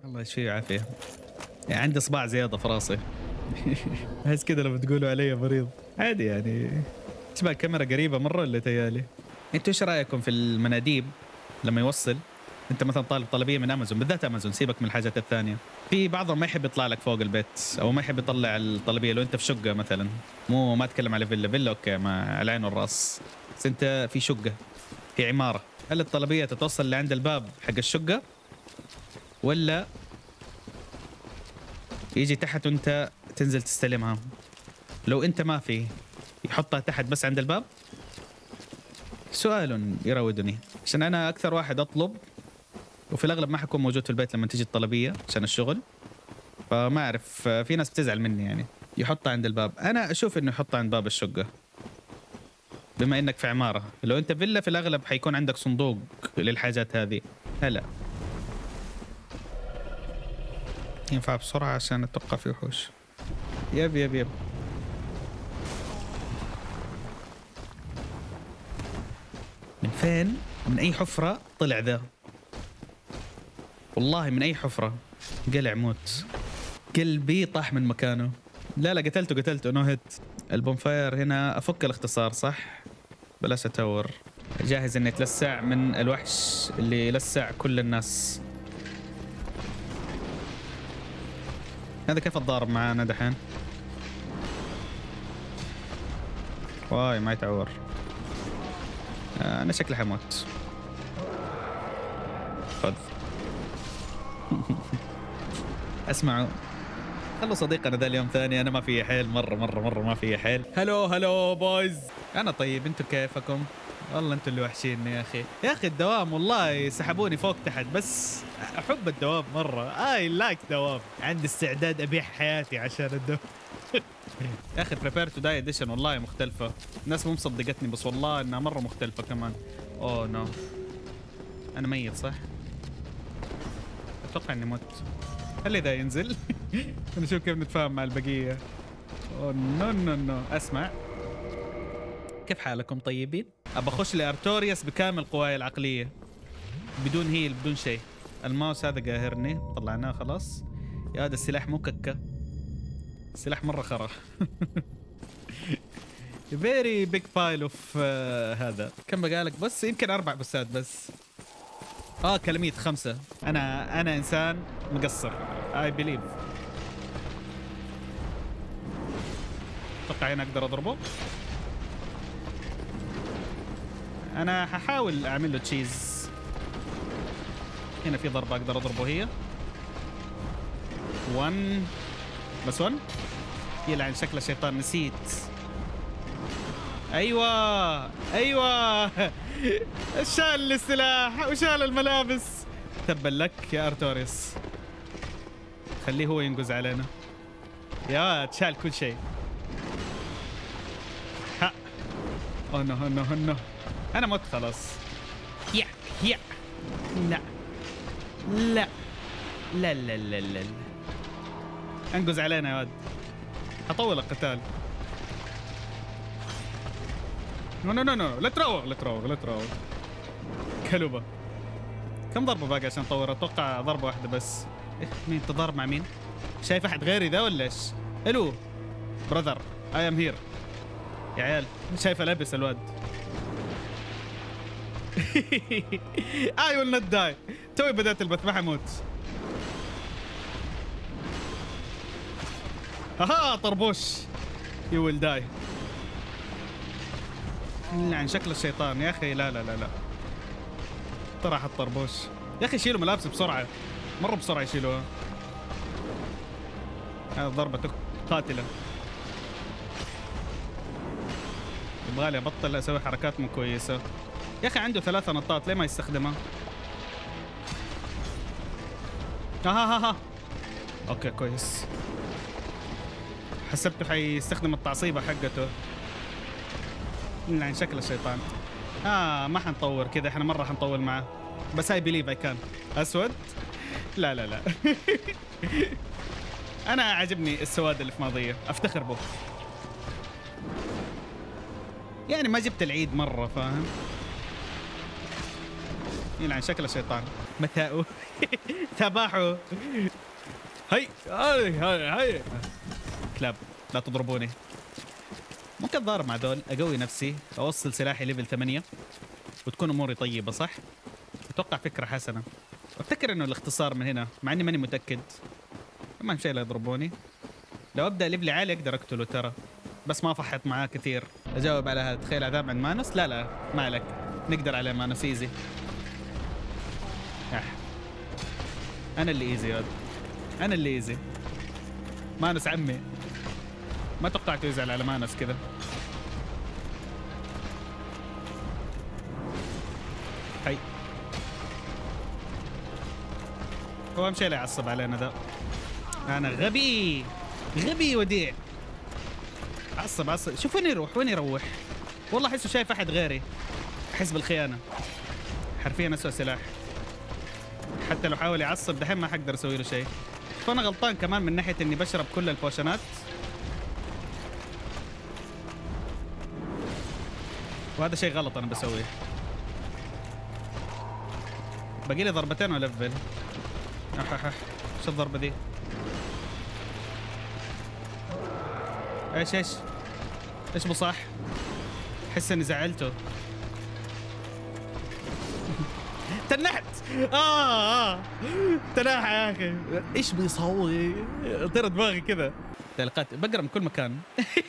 الله يشفيه ويعافيه. يعني عندي صباع زياده في راسي. احس كذا لما تقولوا علي مريض عادي يعني. تشبه الكاميرا قريبه مره اللي تيالي. انتوا ايش رايكم في المناديب لما يوصل؟ انت مثلا طالب طلبيه من امازون، بالذات امازون، سيبك من الحاجات الثانيه. في بعضهم ما يحب يطلع لك فوق البيت او ما يحب يطلع الطلبيه. لو انت في شقه مثلا، ما اتكلم على فيلا اوكي، ما على العين والراس، بس انت في شقه، في عماره، هل الطلبيه تتوصل لعند الباب حق الشقه ولا يجي تحت وانت تنزل تستلمها؟ لو انت ما في، يحطها تحت بس عند الباب؟ سؤال يراودني، عشان انا اكثر واحد اطلب، وفي الاغلب ما حكون موجود في البيت لما تيجي الطلبيه عشان الشغل، فما اعرف، في ناس بتزعل مني يعني. يحطها عند الباب، انا اشوف انه يحطها عند باب الشقه. بما انك في عماره، لو انت فيلا في الاغلب حيكون عندك صندوق للحاجات هذه. هلا ينفع بسرعه عشان اتوقع في وحوش. يب يب يب. من فين؟ من اي حفره طلع ذا؟ والله من اي حفره. قلع موت، قلبي طاح من مكانه. لا لا قتلته نو هيت. البونفاير هنا افك الاختصار صح؟ بلاش اتور. جاهز اني اتلسع من الوحش اللي يلسع كل الناس. هذا كيف اتضارب معانا دحين؟ واي ما يتعور. انا شكلي حموت. خذ. اسمعوا، خلوا صديقنا ذا اليوم ثاني، انا ما في حيل، مره ما في حيل. هلو بويز، انا طيب، انتوا كيفكم؟ والله انتوا اللي وحشيني يا اخي الدوام والله سحبوني فوق تحت، بس احب الدوام مره. اي لايك دوام، عندي استعداد ابيع حياتي عشان الدوام. يا اخي بريبير تو داي اديشن والله مختلفه. الناس مو مصدقتني بس والله انها مره مختلفه كمان. اوه نو، انا ميت صح؟ اتوقع اني مت. خلي ذا ينزل. نشوف كيف نتفاهم مع البقيه. اوه نو. اسمع، كيف حالكم طيبين؟ ابى اخش لارتوريوس بكامل قواي العقليه، بدون هيل بدون شيء. الماوس هذا قاهرني، طلعناه خلاص. يا هذا السلاح مو ككه، السلاح مره خرا. فيري بيج بايل اوف. هذا كم بقالك؟ بس يمكن 4 بسات بس. كلميت 5. انا انسان مقصر. اي بليف. اتوقع هنا اقدر اضربه. انا ححاول اعمل له تشيز. هنا في ضربه اقدر اضربه، هي 1 بس 1. يلعن شكله شيطان، نسيت. ايوه شال السلاح وشال الملابس. تبا لك يا ارتوريوس، خليه هو ينقز علينا. يا تشال كل شيء. ها اوه نو انا مت خلاص. يا لا انقز علينا يا ولد. اطول القتال. نو لا تروغ. كلبة. كم ضربة باقي عشان اطور؟ اتوقع ضربة واحدة بس. مين تضارب مع مين؟ شايف احد غيري ذا ولا ايش؟ الو براذر، اي ام هير. يا عيال شايفه لابس الواد. اي ويل نوت داي. توي بدأت البث ما حموت. طربوش. يو ويل داي. عن شكل الشيطان يا اخي. لا طرح الطربوش يا اخي. شيلوا ملابس بسرعه، مره بسرعه يشيلوها. هذه ضربه قاتله. يبغالي ابطل اسوي حركات مو كويسه يا اخي. عنده 3 نطات، ليه ما يستخدمها؟ اوكي كويس. حسبته حيستخدم التعصيبه حقته. عن شكل الشيطان. ما حنطور كذا، احنا مره حنطول معه. بس هاي بليف اي كان. اسود. لا. انا عجبني السواد اللي في ماضيه، افتخر به. يعني ما جبت العيد مره، فاهم؟ يلعن شكل الشيطان. متاؤه. تباحوا. هي هي كلاب لا تضربوني. ممكن ضارب مع دول اقوي نفسي اوصل سلاحي ليفل 8 وتكون اموري طيبه صح؟ اتوقع فكره حسنه. افتكر انه الاختصار من هنا مع اني ماني متاكد. ما شيء لا يضربوني. لو ابدا ليفلي عالي اقدر اقتله ترى بس ما فحط معاه كثير. اجاوب على هذا. تخيل عذاب عند مانوس. لا ما عليك نقدر عليه مانوس ايزي. انا اللي ايزي يا ولد. انا اللي ايزي. مانوس عمي. ما توقعته يزعل على مانوس كذا. هي هو مشي لا يعصب علينا ده. انا غبي غبي وديع. عصب. شوف وين يروح وين يروح. والله احسه شايف احد غيري. احس بالخيانه. حرفيا اسوء سلاح. حتى لو حاول يعصب دحين ما حقدر اسوي له شيء. فانا غلطان كمان من ناحيه اني بشرب كل البوشنات. وهذا شيء غلط انا بسويه. باقي لي ضربتين والفل. شو الضربه دي؟ ايش بصح؟ احس اني زعلته. تنحت. تناح يا اخي. ايش بيسوي؟ طير دماغي كذا. تعليقات بقرا من كل مكان.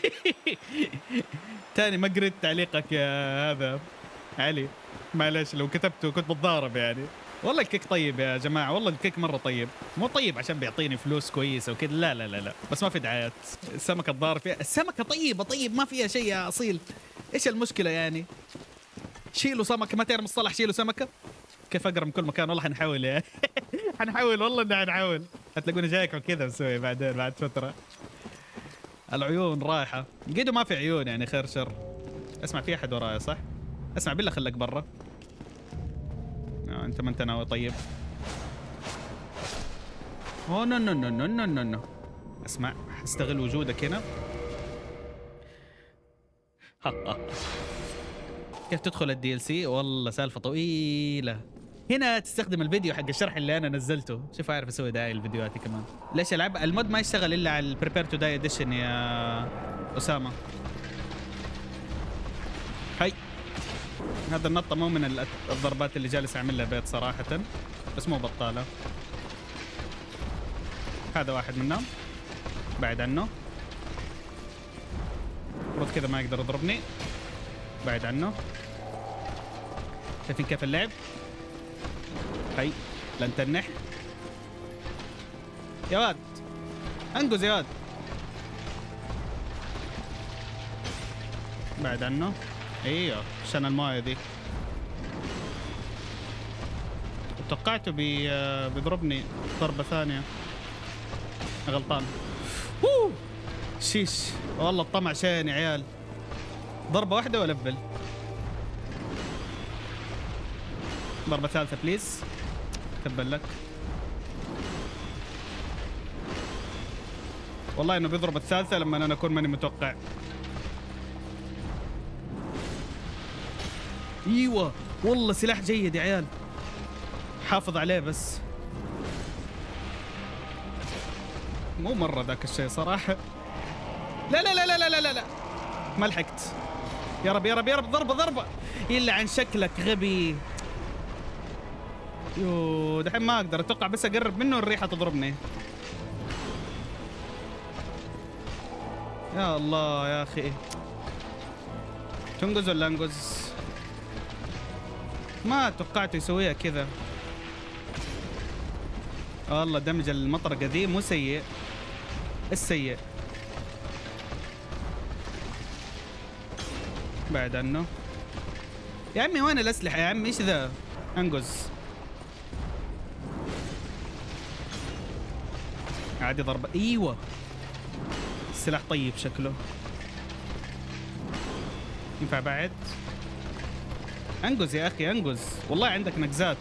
تاني ما قريت تعليقك يا هذا علي. معلش لو كتبته كنت بتضارب يعني. والله الكيك طيب يا جماعه. والله الكيك مره طيب. مو طيب عشان بيعطيني فلوس كويسه وكذا. لا بس ما في دعايات. السمكه الضار فيها. السمكه طيبه ما فيها شيء يا اصيل. ايش المشكله يعني؟ شيلوا سمكه. ما تعرف مصطلح شيلوا سمكه؟ كيف اقرا من كل مكان. والله حنحاول يا حنحاول والله اني حنحاول. هتلاقوني جايكم كذا مسوي بعدين بعد فتره. العيون رايحه. قيدوا ما في عيون يعني خير شر. اسمع في احد ورايا صح؟ اسمع بالله خليك برا. انت ما انت ناوي طيب. اوه نو. اسمع استغل وجودك هنا. كيف تدخل الدي ال سي؟ والله سالفه طويله. هنا تستخدم الفيديو حق الشرح اللي انا نزلته. شوف اعرف اسوي داعي لفيديوهاتي كمان. ليش العب المود ما يشتغل الا على البريبير تو داي اديشن يا اسامه. هاي هذا النطه مو من الضربات اللي جالس اعملها بيت صراحه بس مو بطاله. هذا واحد منهم. بعد عنه. المفروض كذا ما يقدر يضربني. بعد عنه. شايفين كيف اللعب؟ هي لن تنح. يا واد انقذ يا واد. بعد عنه. ايوه عشان المايه دي. توقعته بيضربني ضربه ثانيه. غلطان. شيش والله الطمع شين يا عيال. ضربه واحده والفل. ضربه ثالثه بليز. تبلك. والله انه بيضرب الثالثه لما انا اكون ماني متوقع. ايوه والله سلاح جيد يا عيال. حافظ عليه بس مو مره ذاك الشيء صراحه. لا ما لحقت. يا رب ضربه الا عن شكلك غبي. يو دحين ما اقدر اتوقع بس اقرب منه الريحه تضربني. يا الله يا اخي. تنقز ولا انقز؟ ما توقعت يسويها كذا. والله دمج المطرقه ذي مو سيء. السيء. بعد عنه. يا عمي وين الاسلحه يا عمي؟ ايش ذا؟ انقز. عادي ضربه. ايوه السلاح طيب شكله. ينفع بعد؟ انقز يا اخي انقز. والله عندك نقزات.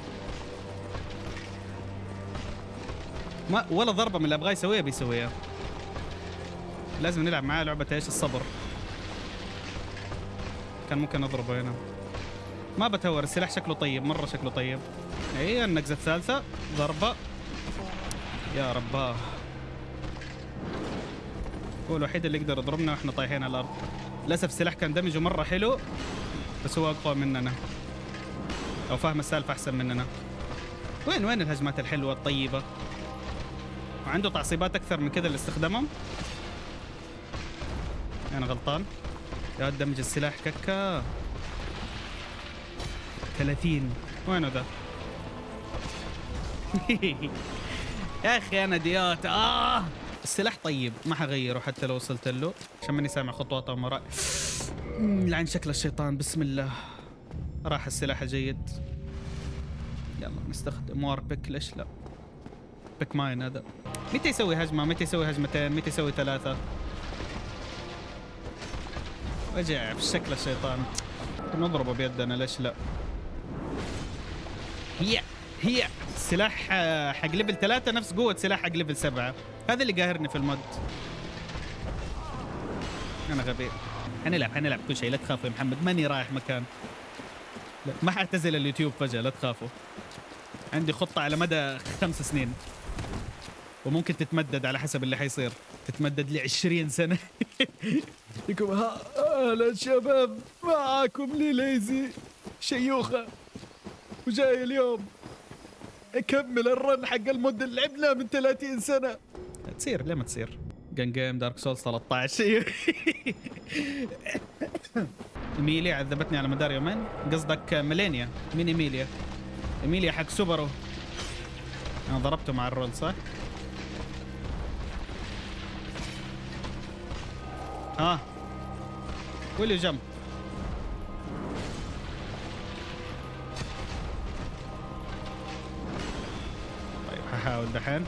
ما ولا ضربه من اللي ابغاه يسويها بيسويها. لازم نلعب معاه لعبه ايش؟ الصبر. كان ممكن اضربه هنا. ما بتهور. السلاح شكله طيب مره شكله طيب. اي النقزة الثالثة ضربة. يا رباه، هو الوحيد اللي يقدر يضربنا واحنا طايحين على الارض. للاسف السلاح كان دمجه مرة حلو، بس هو اقوى مننا او فاهم السالفة احسن مننا. وين الهجمات الحلوة الطيبة؟ وعنده تعصيبات اكثر من كذا اللي استخدمهم. انا غلطان. يا دمج السلاح ككا 30. وينه ذا؟ يا اخي انا ديوت. السلاح طيب ما حغيره حتى لو وصلت له، عشان ماني سامع خطواته من وراي. لعن شكل الشيطان. بسم الله. راح السلاح الجيد. يلا نستخدم وار بيك. ليش لا؟ بيك ماين هذا. متى يسوي هجمة؟ متى يسوي هجمتين؟ متى يسوي ثلاثة؟ رجع في شكل الشيطان. نضربه بيدنا. ليش لا؟ هي سلاح حق ليفل 3 نفس قوة سلاح حق ليفل 7. هذا اللي قاهرني في المود. أنا غبي. حنلعب كل شيء. لا تخافوا يا محمد، ماني رايح مكان. لا ما حاعتزل اليوتيوب فجأة، لا تخافوا. عندي خطة على مدى 5 سنين، وممكن تتمدد على حسب اللي حيصير. تتمدد ل 20 سنة. يكون هلا شباب، معاكم لي ليزي شيوخة، وجاي اليوم اكمل الرن حق المود اللي لعبناه من 30 سنة. تصير ليه ما تصير؟ جن جيم دارك سولز 13. إيميليا عذبتني على مدار يومين. قصدك ميلينيا؟ مين إيميليا؟ إيميليا حق سوبرو. أنا ضربته مع الرول صح؟ ويلي جمب. طيب ححاول دحين.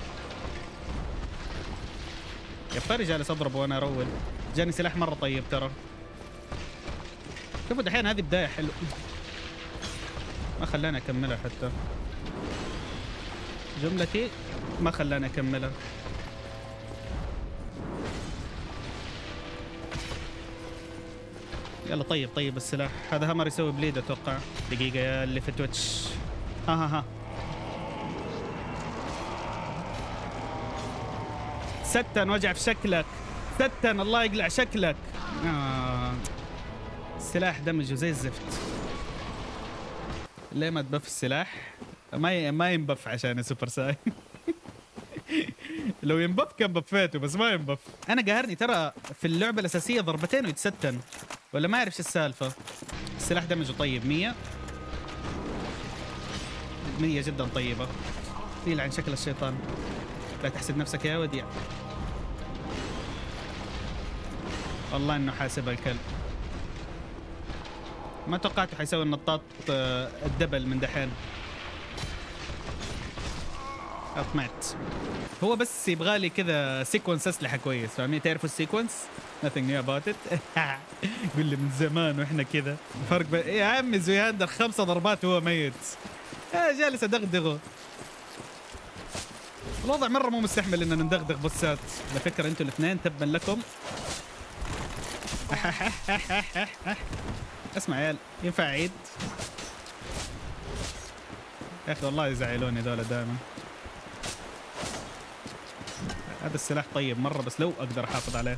يا بطاري جالس اضربه وانا ارول. جاني سلاح مره طيب ترى. شوفوا دحين هذه بدايه حلوه. ما خلاني اكملها حتى. جملتي ما خلاني اكملها. يلا طيب السلاح هذا. همر يسوي بليد اتوقع. دقيقه يا اللي في تويتش. ها ستن وجع في شكلك. ستن الله يقلع شكلك. السلاح دمجه زي الزفت. ليه ما تبف السلاح؟ ما ينبف عشان سوبر ساين. لو ينبف كان بفيته، بس ما ينبف. انا قاهرني ترى في اللعبه الاساسيه ضربتين ويتستن، ولا ما اعرف ايش السالفه. السلاح دمجه طيب. 100 جدا طيبه. يلعن شكل الشيطان. لا تحسب نفسك يا وديع. والله انه حاسبها الكلب. ما توقعته حيسوي النطاط الدبل من دحين. اطمعت. هو بس يبغالي كذا سيكونس اسلحه كويس، فاهمين؟ تعرفوا السيكونس؟ nothing new about it. قول لي من زمان واحنا كذا. فرق يا عمي زوياندر 5 ضربات وهو ميت. جالس ادغدغه. الوضع مره مو مستحمل اننا ندغدغ بوسات. على فكره انتوا الاثنين تبا لكم. اسمع يا عيال، ينفع اعيد؟ يا اخي والله يزعلوني ذولا دائما. هذا السلاح طيب مره، بس لو اقدر احافظ عليه.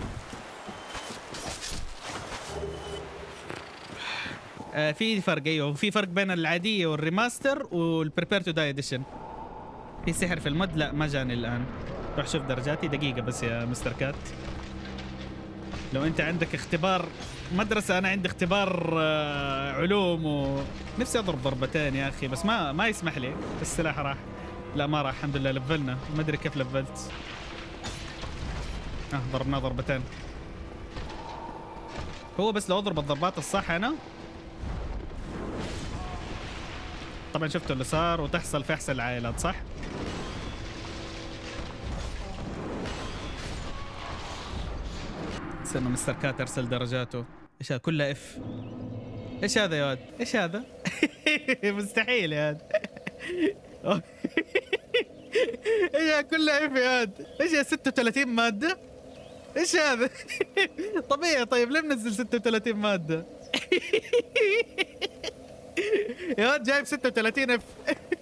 في فرق. ايوه في فرق بين العاديه والريماستر والبريبير تو داي اديشن. في سحر في المود؟ لا ما جاني الان. روح شوف درجاتي. دقيقه بس يا مستر كات. لو انت عندك اختبار مدرسة، انا عندي اختبار علوم، نفسي اضرب ضربتين يا اخي، بس ما يسمح لي. السلاح راح. لا ما راح الحمد لله. لفلنا. ما ادري كيف لفلت. ضربناه ضربتين. هو بس لو اضرب الضربات الصح انا. طبعا شفتوا اللي صار، وتحصل في احسن العائلات صح؟ استنى مستر كات ارسل درجاته. ايش هذا كلها اف؟ ايش هذا يا واد؟ ايش هذا؟ مستحيل يا واد. ايش كلها اف يا واد؟ ايش هي 36 مادة؟ ايش هذا؟ طبيعي. طيب ليه منزل 36 مادة؟ يا واد جايب 36 اف.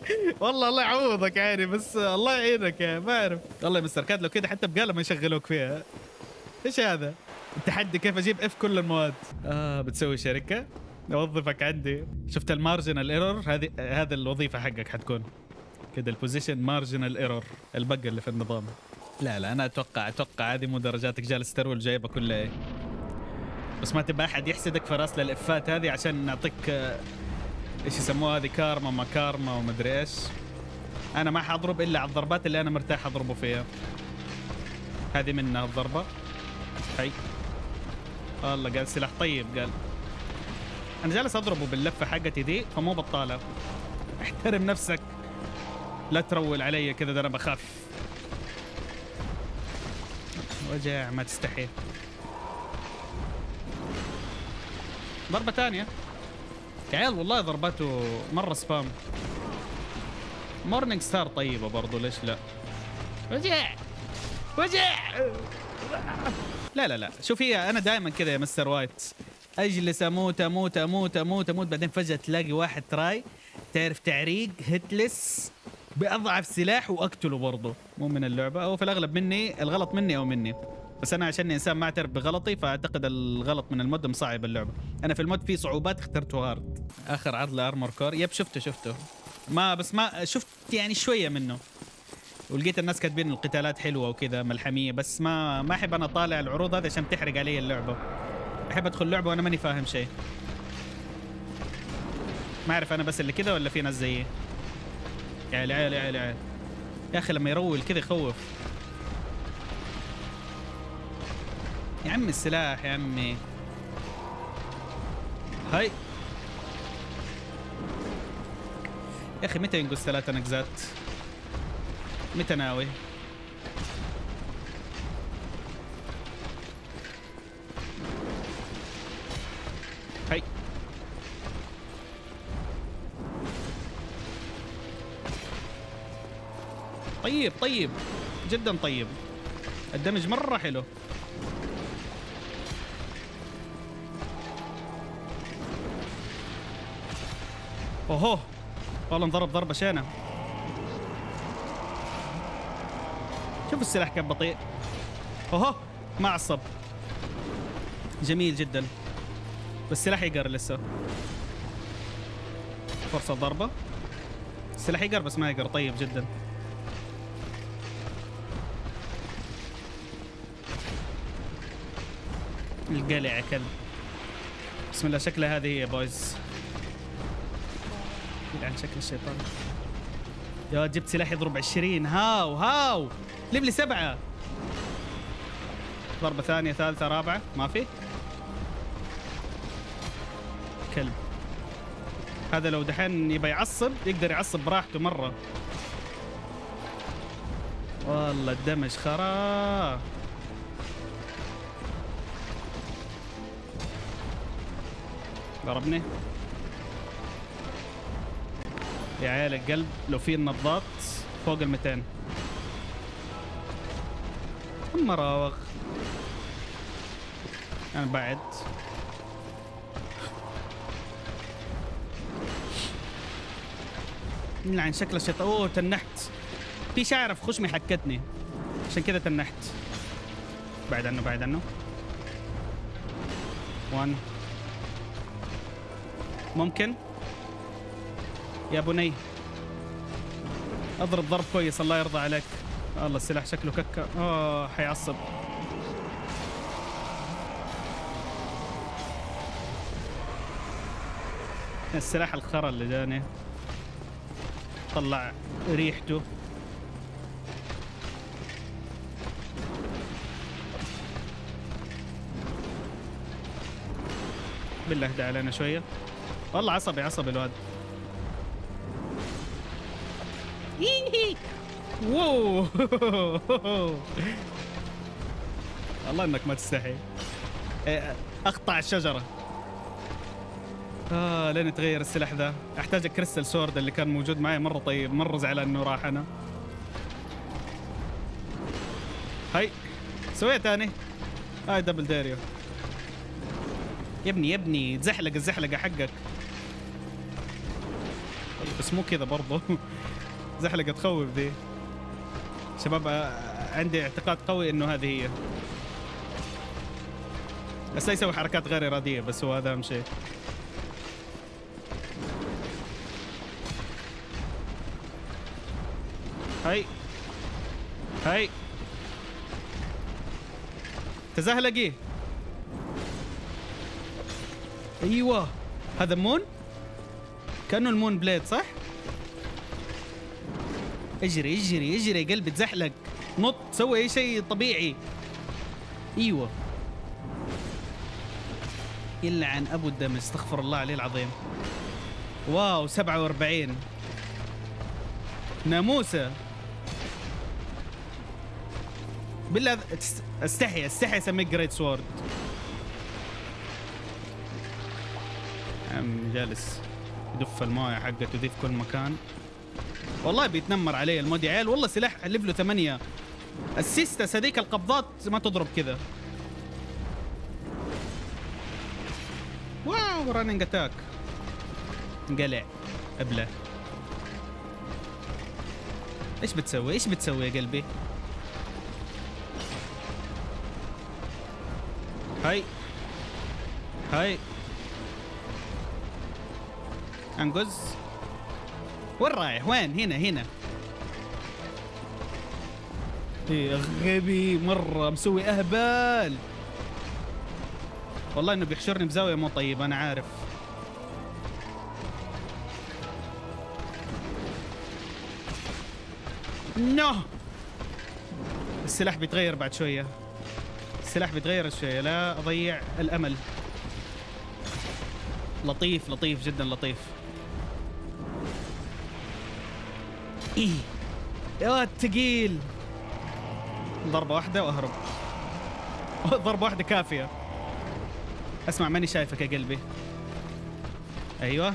والله الله يعوضك يعني، بس الله يعينك يا ما اعرف والله يا مستر كاد، لو كده حتى بقاله ما يشغلوك فيها. ايش هذا؟ التحدي كيف اجيب اف كل المواد. بتسوي شركه؟ اوظفك عندي. شفت المارجنال ايرور؟ هذا الوظيفه حقك حتكون كده، البوزيشن مارجنال ايرور، البق اللي في النظام. لا انا اتوقع هذه مو درجاتك، جالس ترول جايبه كلها ايه. بس ما تبقى احد يحسدك في راس للافات هذه عشان نعطيك ايش يسموها هذه، كارما ما كارما ومدري ايش. انا ما حضرب الا على الضربات اللي انا مرتاح اضربه فيها. هذه منها الضربه. هي والله قال سلاح طيب، قال انا جالس اضربه باللفه حقتي دي فمو بطاله. احترم نفسك، لا ترول علي كذا، ده انا بخاف. وجع ما تستحي. ضربه ثانيه يا عيال، والله ضرباته مره سبام. مورنينج ستار طيبه برضو، ليش لا؟ وجع لا شوف، هي انا دائما كذا يا مستر وايت، اجلس اموت اموت اموت اموت اموت، بعدين فجاه تلاقي واحد تراي تعرف تعريق هيتلس باضعف سلاح واقتله برضه. مو من اللعبه، او في الاغلب مني، الغلط مني او مني، بس انا عشان انسان ما اعترف بغلطي فاعتقد الغلط من المود مصعب اللعبه. انا في المود في صعوبات اخترته هارد. اخر عرض لارمور كور، يب شفته ما شفت يعني شويه منه، ولقيت الناس كاتبين القتالات حلوه وكذا ملحميه، بس ما احب انا طالع العروض هذه عشان تحرق علي اللعبه. احب ادخل لعبه وانا ماني فاهم شيء. ما اعرف انا بس اللي كذا ولا في ناس زيي. يا عيال يا اخي لما يرول كذا يخوف. يا عمي السلاح يا عمي. هاي يا اخي متى ينقص 3 نقزات؟ متى ناوي؟ هاي طيب جدا طيب، الدمج مرة حلو. اوهو والله انضرب ضربة شانة. شوف السلاح كان بطيء. اوهو ما عصب، جميل جدا، بس السلاح يقر لسه. فرصة ضربة، السلاح يقر بس ما يقر. طيب جدا. القلع يا كلب. بسم الله، شكلها هذه هي بويز. عن شكل الشيطان. يا جبت سلاح يضرب 20. هاو ليب لي 7. ضربة ثانية ثالثة رابعة ما في. كلب هذا لو دحين يبى يعصب يقدر يعصب براحته مرة. والله الدمج خرا. ضربني يا عيال القلب. لو في النبضات فوق 200 مراوغ. انا بعد عن شكل الشيطان. اوه تنحت، في شعره في خشمي حكتني عشان كذا تنحت. بعد عنه 1 ممكن يا بني. اضرب ضرب كويس الله يرضى عليك. والله السلاح شكله ككه. حيعصب. السلاح الخرا اللي جاني طلع ريحته. بالله اهدى علينا شويه. والله عصبي الواد. واو والله انك ما تستحي. اقطع الشجره. لين يتغير السلاح ذا. احتاج الكريستال سورد اللي كان موجود معي مره طيب. مره زعلان انه راح. انا هاي سويت ثاني. هاي دبل داريو. يا ابني تزحلق الزحلقه حقك. بس مو كذا برضه. زحلقة تخوف ذي شباب. عندي اعتقاد قوي انه هذه هي، بس لا يسوي حركات غير اراديه، بس هو هذا اهم شيء. هاي تزهلقي. ايوه هذا مون، كانه المون بليد صح. اجري اجري اجري يا قلبي، تزحلق، نط، سوي اي شيء طبيعي. ايوه يلعن ابو الدم، استغفر الله عليه العظيم. واو 47 ناموسه. بالله استحي اسميك جريت سوورد. عم جالس يدف المويه حقته ذي في كل مكان. والله بيتنمر علي المود يا عيال، والله سلاح ليفله 8. السيستس هذيك القبضات ما تضرب كذا. واو رانينج اتاك، انقلع ابله. ايش بتسوي يا قلبي؟ هاي انقز. وين رايح؟ وين؟ هنا. ايه غبي مره، مسوي اهبال. والله انه بيحشرني بزاويه مو طيبه، انا عارف. نو السلاح بيتغير بعد شويه، السلاح بيتغير شويه، لا اضيع الامل. لطيف جدا لطيف. ايه يا الثقيل. ضربه واحده واهرب. ضربه واحده كافيه. اسمع ماني شايفك يا قلبي. ايوه.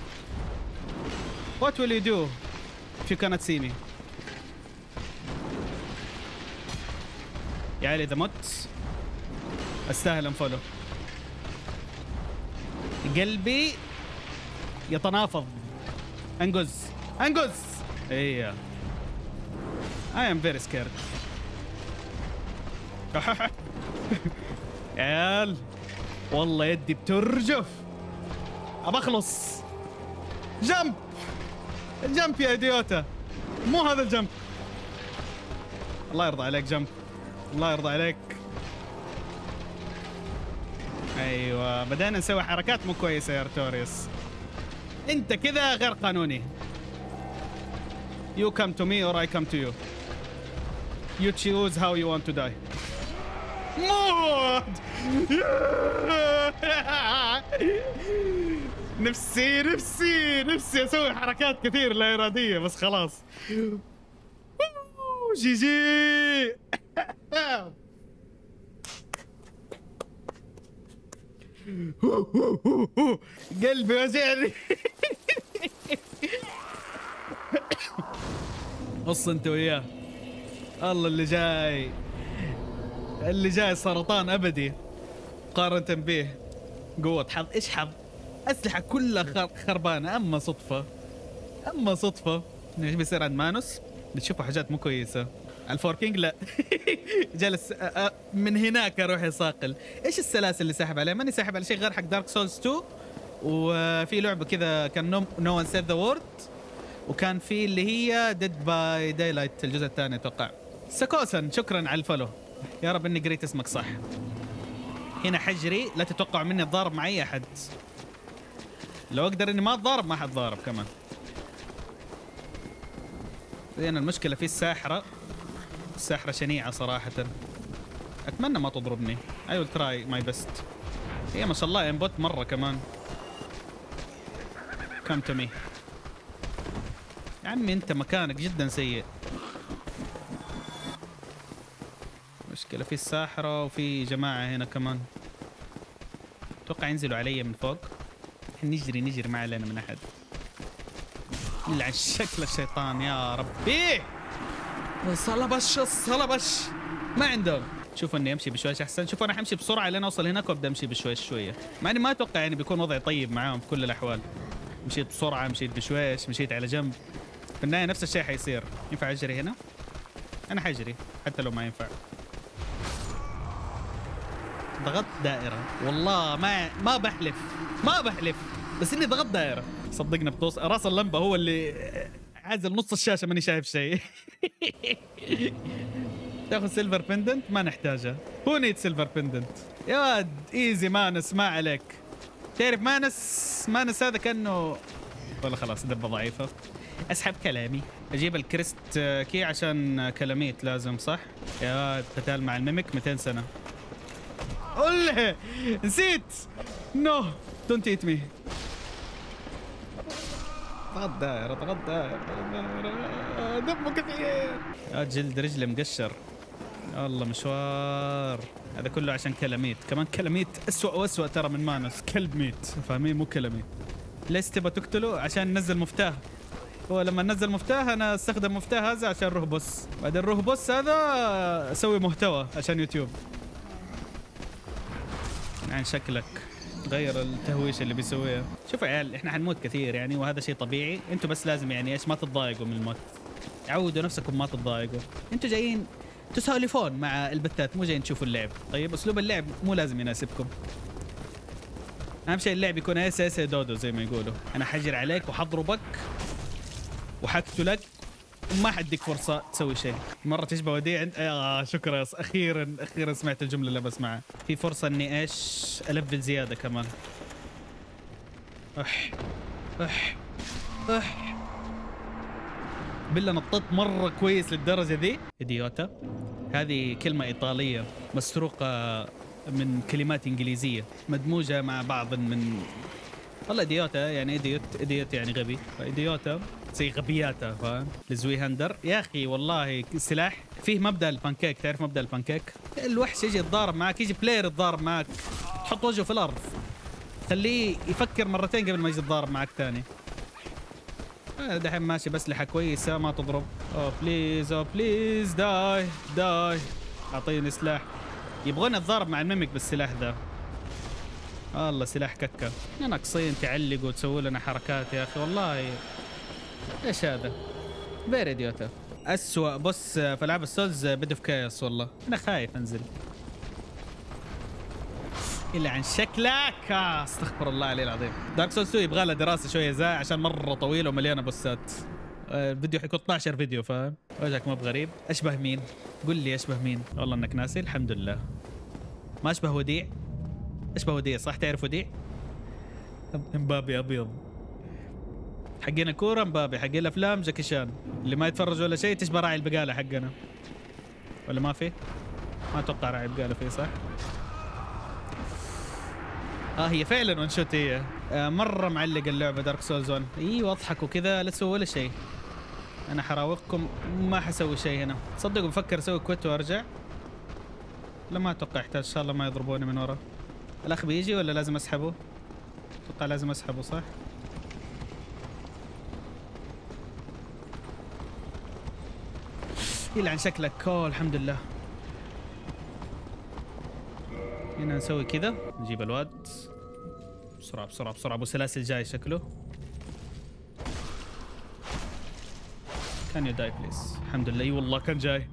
What will you do if you cannot see me؟ يا عيال اذا مت استاهل انفولو. قلبي يتنافض. انقز. ايه I am very scared. عيال والله يدي بترجف، ابى اخلص. جمب يا ايديوتا، مو هذا الجمب. الله يرضى عليك جمب، الله يرضى عليك. ايوه بدأنا نسوي حركات مو كويسه يا ارتوريوس، انت كذا غير قانوني. You come to me or I come to you. You choose how you want to die. موت. نفسي اسوي حركات كثير لا اراديه، بس خلاص. جي جي. قلبي وجعني. قص انت وياه. الله اللي جاي سرطان ابدي مقارنة به. قوة حظ، ايش حظ؟ اسلحة كلها خربانة. اما صدفة ايش بيصير عند مانوس؟ بتشوفوا حاجات مو كويسة. الفوركينج لا. جالس من هناك اروح يصاقل. ايش السلاسل اللي ساحب عليه؟ ماني ساحب على شيء غير حق دارك سولز 2، وفي لعبة كذا كان نو ون سيف ذا وورد، وكان في اللي هي ديد باي دايلايت الجزء الثاني اتوقع. سكوسن شكرا على الفولو، يا رب اني قريت اسمك صح. هنا حجري، لا تتوقعوا مني اتضارب مع اي احد. لو اقدر اني ما اتضارب ما حتضارب كمان. لان المشكله في الساحره شنيعه صراحه. اتمنى ما تضربني. I will try my best. هي ما شاء الله انبوت مره كمان. come to me يا عمي، انت مكانك جدا سيء. مشكلة في الساحرة وفي جماعة هنا كمان. اتوقع ينزلوا علي من فوق. نجري ما علينا من احد. يلعن شكل الشيطان يا ربي. صلبش ما عندهم. شوفوا اني امشي بشويش احسن. شوفوا انا حمشي بسرعة لين اوصل هناك وابدا امشي بشويش شوية، مع اني ما اتوقع يعني بيكون وضعي طيب معاهم في كل الاحوال. مشيت بسرعه، مشيت بشويش، مشيت على جنب، في النهايه نفس الشيء حيصير. ينفع اجري هنا؟ انا حجري حتى لو ما ينفع. ضغطت دائره والله، ما بحلف، ما بحلف، بس اني ضغطت دائره. صدقنا بتوصل راس اللمبه هو اللي عازل نص الشاشه ماني شايف شيء. تاخذ سيلفر بندنت؟ ما نحتاجها. هو نيد سيلفر بندنت يا واد. ايزي مانس، ما عليك. تعرف مانس هذا كانه والله خلاص دبه ضعيفه. اسحب كلامي، اجيب الكريست كي عشان كلاميت لازم صح؟ يا واد قتال مع الميمك 200 سنه. قول نسيت. نو دونت ايت مي. ضغط دائرة، ضغط دائرة، دمه كثير. يا جلد رجلي مقشر والله. مشوار هذا كله عشان كلاميت. كمان كلاميت اسوأ واسوأ ترى من مانوس. كلب ميت فاهمين؟ مو كلاميت. ليش تبى تقتله؟ عشان ننزل مفتاح. هو لما ننزل مفتاح انا استخدم مفتاح هذا عشان روح بوس، بعدين روح بوس هذا اسوي محتوى عشان يوتيوب. يعني شكلك غير التهويش اللي بيسويها. شوفوا يا عيال احنا حنموت كثير يعني، وهذا شيء طبيعي. انتم بس لازم يعني ايش، ما تتضايقوا من الموت. عودوا نفسكم ما تتضايقوا. انتم جايين تسولفون مع البتات، مو جايين تشوفوا اللعب. طيب اسلوب اللعب مو لازم يناسبكم. اهم شيء اللعب يكون اس دودو زي ما يقولوا. انا حجر عليك وحضربك وحقتلك وما حديك فرصه تسوي شيء. مره تشبه وديع انت. شكرا اخيرا سمعت الجمله اللي بسمعها. في فرصه اني ايش الفل زياده كمان. اح بالله نطيت مره كويس للدرجه ذي. ايديوتا هذه كلمه ايطاليه مسروقه من كلمات انجليزيه مدموجه مع بعض من والله. ايديوتا يعني ايديوت يعني غبي، فايديوتا زي غبياتا فاهم؟ لزوي هندر يا اخي والله سلاح فيه مبدا البانكيك. تعرف مبدا البانكيك؟ الوحش يجي يتضارب معك، يجي بلاير يتضارب معك، تحط وجهه في الارض خليه يفكر مرتين قبل ما يجي يتضارب معك ثاني. دحين ماشي باسلحه كويسه ما تضرب. اوه بليز داي اعطيني سلاح. يبغون اتضارب مع الميمك بالسلاح ذا. والله سلاح ككه. ناقصين تعلقوا وتسووا لنا حركات يا اخي والله. ايش هذا؟ فيري ديوتا. اسوأ بص في العاب السولز بدو في كايس والله. انا خايف انزل الا عن شكلك. استغفر الله العلي العظيم. دارك سولز 2 يبغى لها دراسه شويه زي عشان مره طويله ومليانه بوسات. الفيديو حيكون 12 فيديو فاهم؟ وجهك مو بغريب. اشبه مين؟ قل لي اشبه مين؟ والله انك ناسي. الحمد لله ما اشبه وديع. اشبه وديع صح؟ تعرف وديع؟ مبابي ابيض. حقين الكوره مبابي، حقين الافلام جاكي شان. اللي ما يتفرج ولا شيء تشبه راعي البقاله حقنا. ولا ما في؟ ما اتوقع راعي البقاله فيه صح؟ هي فعلا ون شوت هي. مره معلق اللعبه دارك سولز 1. ايوه اضحكوا كذا لا تسووا ولا شيء. انا حراوغكم ما حسوي شيء هنا. صدقوا بفكر اسوي كويت وارجع. لا ما اتوقع يحتاج. ان شاء الله ما يضربوني من ورا. الاخ بيجي ولا لازم اسحبه؟ اتوقع لازم اسحبه صح؟ يلعن شكلك. الحمد لله. هنا نسوي كذا نجيب الواد بسرعة بسرعة بسرعة. ابو سلاسل جاي شكله. كان يو داي بليز. الحمد لله. اي والله كان جاي.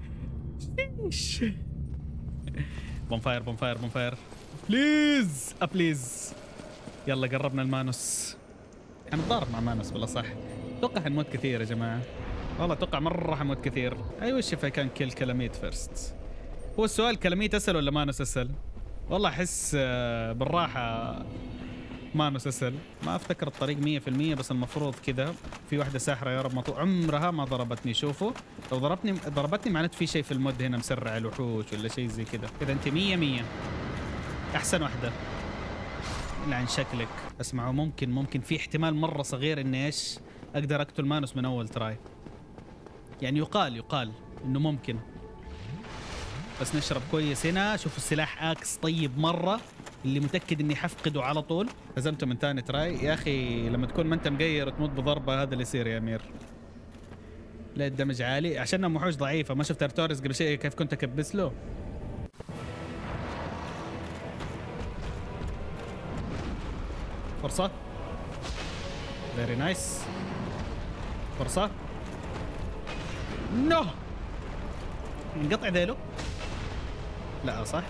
بونفاير بليز بليز. يلا قربنا المانوس. حنتضارب مع مانوس والله صح. اتوقع حنموت كثير يا جماعة. والله اتوقع مرة حنموت كثير. اي وش if I can kill كلاميت فيرست. هو السؤال كلاميت اسهل ولا مانوس اسهل؟ والله احس بالراحة مانوس اسهل. ما افتكر الطريق 100% بس المفروض كذا. في واحدة ساحرة يا رب عمرها ما ضربتني. شوفوا لو ضربتني معناته في شيء في المود هنا مسرع الوحوش ولا شيء زي كذا. كذا انت 100 احسن واحدة. لعن شكلك. اسمعوا ممكن في احتمال مرة صغير اني ايش اقدر اقتل مانوس من اول تراي. يعني يقال انه ممكن. بس نشرب كويس هنا. شوفوا السلاح اكس طيب مرة. اللي متأكد اني حفقده على طول. هزمته من ثاني تراي. يا اخي لما تكون ما انت مقير تموت بضربة هذا اللي يصير يا امير. لا الدمج عالي عشان وحوش ضعيفة. ما شفت ارتوريس قبل شيء كيف كنت اكبس له. فرصة فيري نايس. فرصة. نو. نقطع ذيله. لا صح.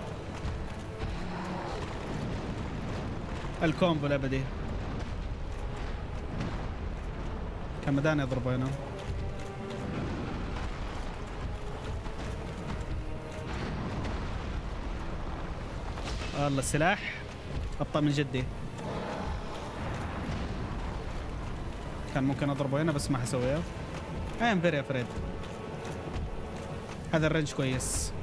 الكومبو الابدي. كان مداني يضربه هنا. والله السلاح ابطأ من جدي. كان ممكن اضربه هنا بس ما حسويها. ام فيري افريد. هذا الرنج كويس.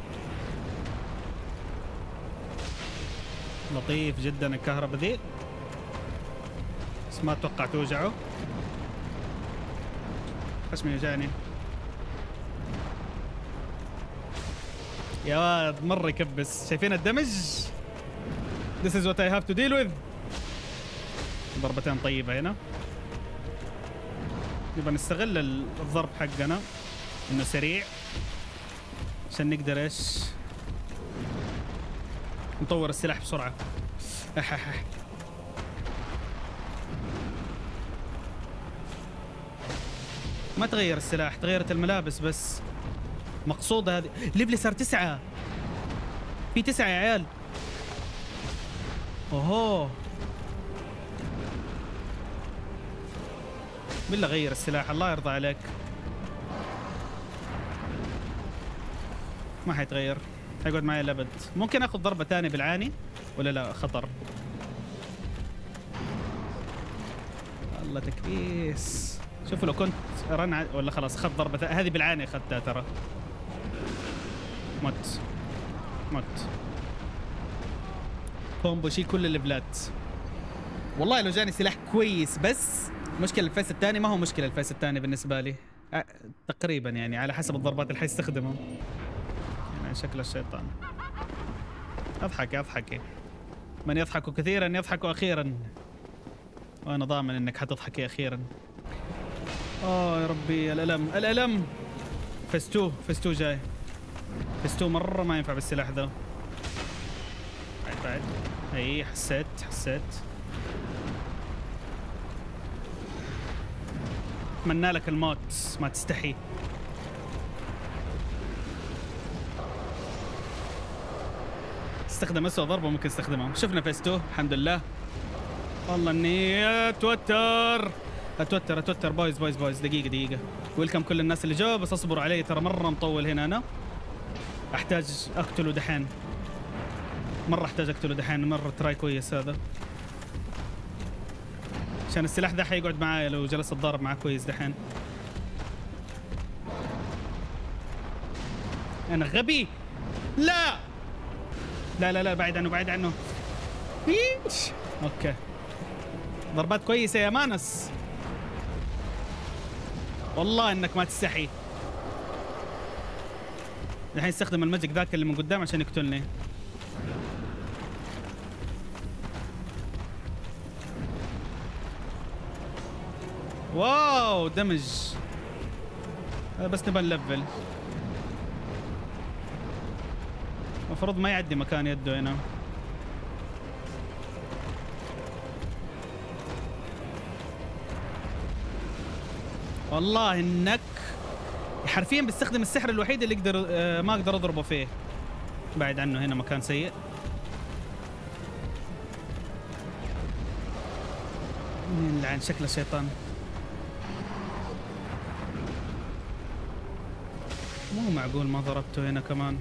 لطيف جدا الكهرباء ذي. بس ما اتوقع توجعه. خشمي يوجعني. يا واد مرة يكبس. شايفين الدمج؟ This is what I have to deal with. ضربتين طيبة هنا. نبغى نستغل الضرب حقنا انه سريع عشان نقدر ايش نطور السلاح بسرعة. ما تغير السلاح، تغيرت الملابس بس. مقصودة هذه. ليفلي صار 9. في 9 يا عيال. اوهو. بالله غير السلاح الله يرضى عليك. ما حيتغير، حيقعد معي الابد. ممكن اخذ ضربة ثانية بالعاني ولا لا؟ خطر. والله تكبيس. شوفوا لو كنت رن ولا خلاص اخذت ضربة هذه بالعاني اخذتها ترى. مت. كومبو شي كل الليفلات. والله لو جاني سلاح كويس بس مشكلة الفيس الثاني ما هو مشكلة الفيس الثاني بالنسبة لي. تقريبا يعني على حسب الضربات اللي حيستخدمها. يعني شكل الشيطان. اضحكي. من يضحك كثيرا يضحك اخيرا. وانا ضامن انك حتضحكي اخيرا. يا ربي الالم. فيس 2 جاي. فيس 2 مرة ما ينفع بالسلاح ذا. بعد اي حسيت. اتمنى لك الموت ما تستحي. استخدم اسوء ضربة ممكن استخدمها. شفنا فيس 2 الحمد لله. والله اني اتوتر بويز. دقيقة. ويلكم كل الناس اللي جو، بس اصبروا علي ترى مرة مطول هنا. انا احتاج اقتله دحين. مرة تراي كويس هذا. عشان السلاح ذا حيقعد معايا لو جلس الضارب معاه كويس دحين. انا غبي. لا بعيد عنه. اوكي. ضربات كويسة يا مانس. والله انك ما تستحي. الحين استخدم الماجيك ذاك اللي من قدام عشان يقتلني. واو دمج. هذا بس نبى نلفل. المفروض ما يعدي مكان يده هنا. والله انك حرفيا بيستخدم السحر الوحيد اللي يقدر ما اقدر اضربه فيه. بعد عنه هنا مكان سيء. لعن شكله شيطان. مو معقول ما ضربته هنا كمان.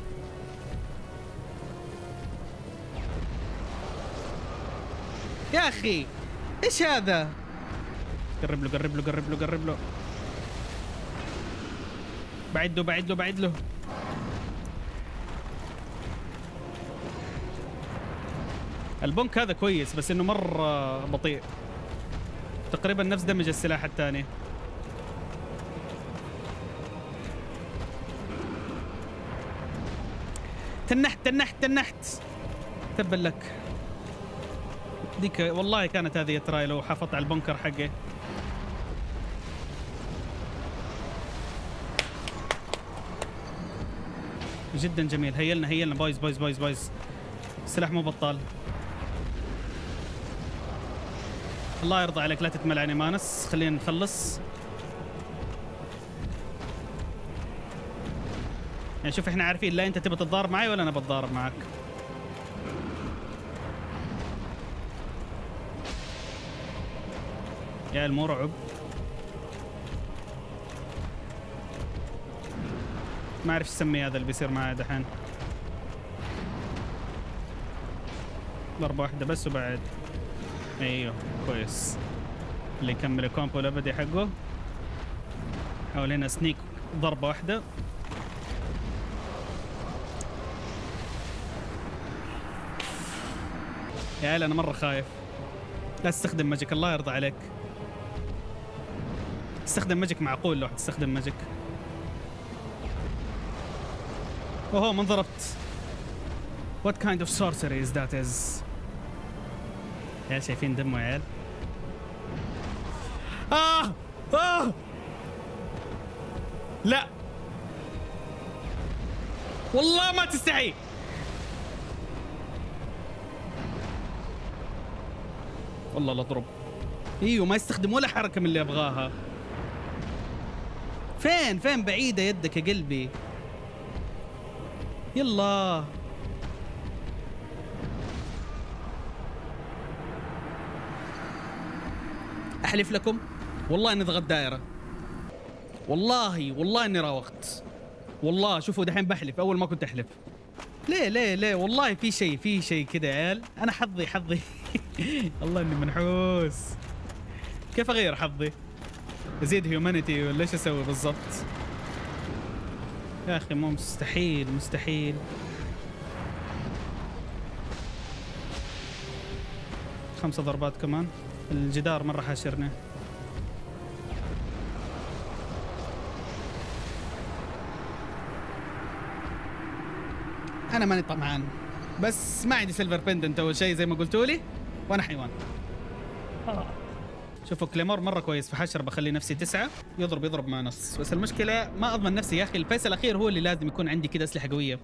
يا اخي ايش هذا؟ قرب له. بعد له. البنك هذا كويس بس انه مرة بطيء. تقريبا نفس دمج السلاح الثاني. تنحت. تبا لك. ديك والله كانت هذه تراي لو حافظت على البنكر حقي. جدا جميل. هيلنا بويز. السلاح مو بطال. الله يرضى عليك لا تتملعني مانس، خلينا نخلص. يعني شوف احنا عارفين لا انت تبي تتضارب معي ولا انا بتضارب معك. يا المرعب. ما اعرف ايش اسميه هذا اللي بيصير معي دحين. ضربة واحدة بس وبعد. ايوه كويس. اللي يكمل الكومبو الابدي حقه. حاول هنا سنيك ضربة واحدة. يا عيال انا مرة خايف. لا تستخدم ماجيك الله يرضى عليك. استخدم ماجيك معقول لو حتستخدم ماجيك. اوه ما انضربت. What kind of sorcery is that is؟ يا عيال شايفين دمه يا عيال؟ لا والله ما تستحي. والله لا اضرب. ايوه ما يستخدم ولا حركة من اللي ابغاها. فين بعيدة يدك يا قلبي. يلا احلف لكم والله اني ضغط دائرة. والله اني راوغت. والله شوفوا دحين بحلف، اول ما كنت احلف. ليه والله في شيء كذا يا عيال. انا حظي والله اني منحوس. كيف اغير حظي؟ ازيد هيومانيتي ولا ايش اسوي بالضبط؟ يا اخي مو مستحيل. 5 ضربات كمان. الجدار مرة حاشرني. انا ماني طمعان بس ما عندي سيلفر بندنت اول شيء زي ما قلتوا لي وانا حيوان. شوفوا كليمور مرة كويس في حشر، بخلي نفسي 9 يضرب مع نص. بس المشكلة ما اضمن نفسي يا اخي. الفيس الاخير هو اللي لازم يكون عندي كذا اسلحة قوية.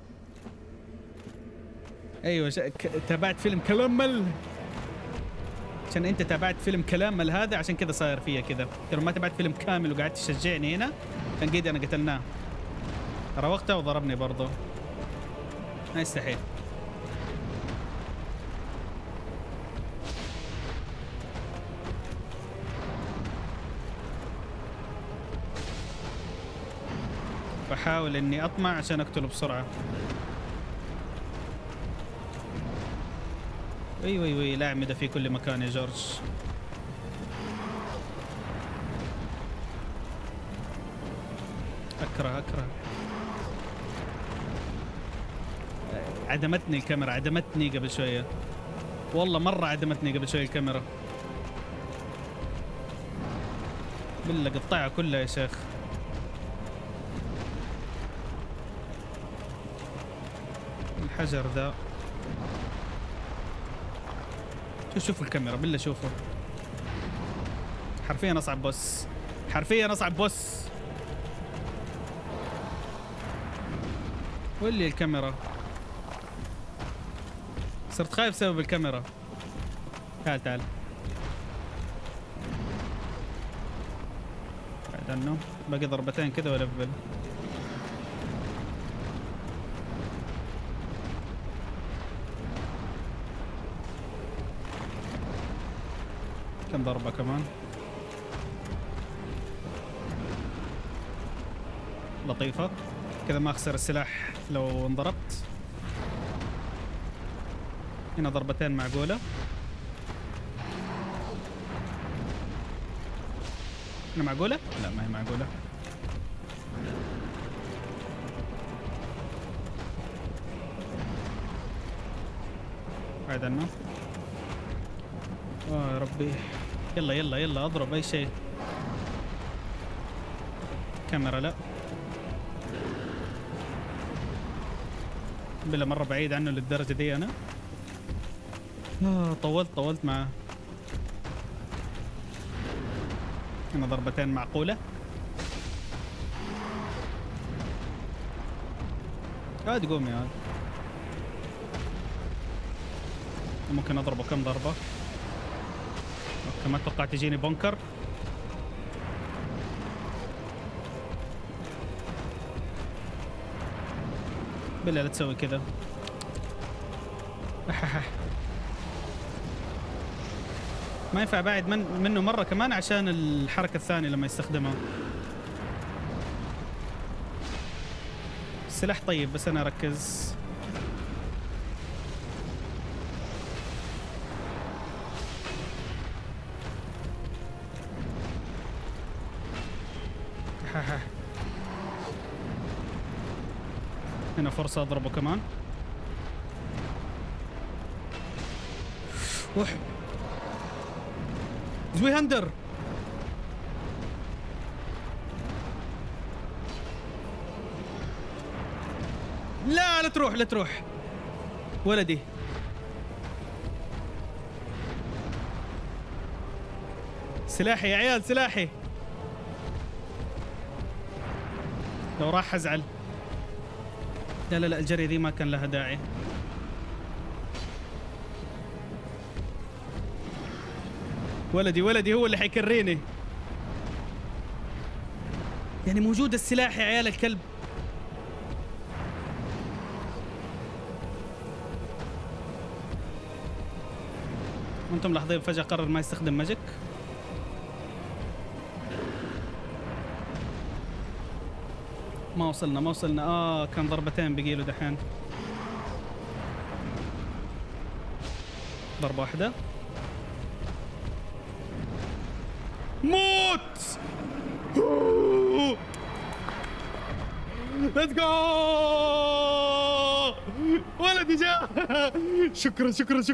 ايوه تابعت فيلم كلامل. عشان انت تابعت فيلم كلامل هذا عشان كذا صاير فيا كذا. لو ما تابعت فيلم كامل وقعدت تشجعني هنا كان قيدي انا قتلناه. راوغته وضربني برضه. ما يستحيل. بحاول اني اطمع عشان اقتله بسرعة. وي لا اعمده في كل مكان يا جورج. اكره عدمتني الكاميرا. عدمتني قبل شوية والله مرة عدمتني قبل شوية الكاميرا. بالله قطعها كلها يا شيخ. الحجر ذا شوفوا الكاميرا بالله شوفوا. حرفيا اصعب بوس. واللي الكاميرا صرت خايف بسبب الكاميرا. تعال بعد عنه. باقي ضربتين كذا والفل. كم ضربة كمان. لطيفة كذا ما اخسر السلاح لو انضربت. هنا ضربتين معقولة. هنا معقولة؟ لا ما هي معقولة. بعد عنه. يا ربي. يلا اضرب اي شيء. كاميرا لا. بالله مرة بعيد عنه للدرجة دي انا. طولت معاه. هنا ضربتين معقولة. عاد قوم يا عاد. ممكن اضربه كم ضربة. اوكي ما توقعت يجيني بونكر. بالله لا تسوي كذا. ما ينفع ابعد منه مره كمان عشان الحركه الثانيه لما يستخدمها. السلاح طيب بس انا اركز. هنا فرصة اضربه كمان. وح زوي هندر. لا لا تروح لا تروح ولدي. سلاحي يا عيال سلاحي. لو راح ازعل. لا لا لا الجري ذي ما كان لها داعي. ولدي هو اللي حيكريني. يعني موجود السلاح يا عيال الكلب. انتم لاحظين فجأة قرر ما يستخدم ماجيك. ما وصلنا كان ضربتين بقيله دحين. ضربة واحدة موت. ليتس جو ولدي جاء. شكرا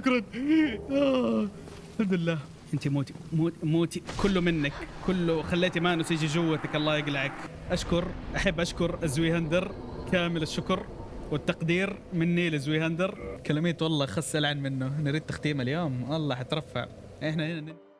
الحمد لله. انت موتي كله منك، كله خليتي مانوس يجي جوتك. الله يقلعك. احب اشكر الزوي هندر كامل الشكر والتقدير مني لزوي هندر. كلميت والله خس العن منه. نريد تختيم اليوم والله حترفع. احنا هنا